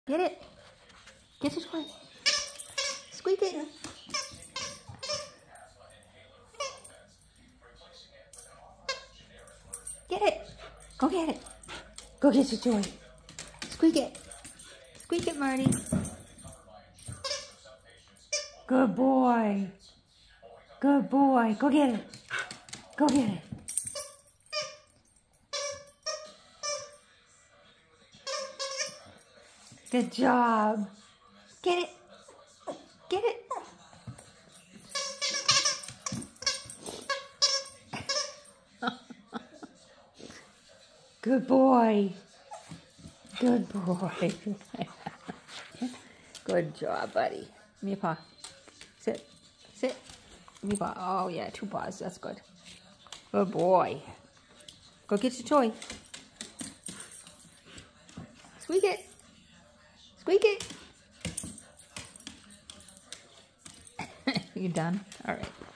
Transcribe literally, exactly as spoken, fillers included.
Get it. Get your toy. Squeak it. Get it. Go get it. Go get your toy. Squeak it. Squeak it, Marty. Good boy. Good boy. Go get it. Go get it. Good job. Get it. Get it. Good boy. Good boy. Good job, buddy. Give me a paw. Sit. Sit. Give me a paw. Oh, yeah, two paws. That's good. Good boy. Go get your toy. Squeak it. Squeak it. You done? All right.